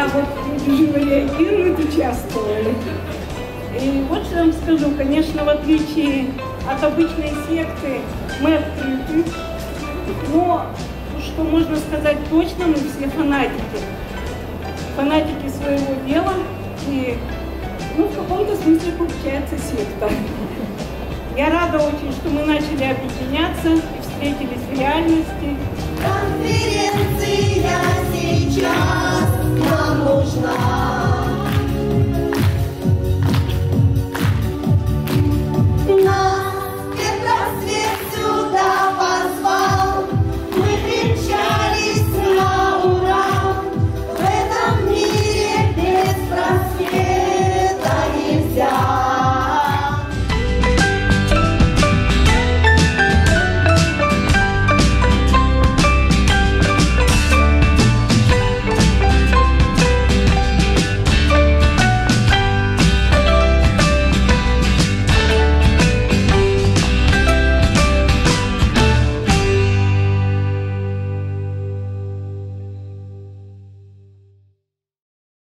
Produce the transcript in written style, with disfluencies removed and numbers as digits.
вот живо реагируют, участвовали. И вот что я вам скажу, конечно, в отличие от обычной секты, мы открыты, но что можно сказать точно, мы все фанатики. Фанатики своего дела, и в каком-то смысле получается секта. Я рада очень, что мы начали объединяться и встретились в реальности. Конференция сейчас нам нужна.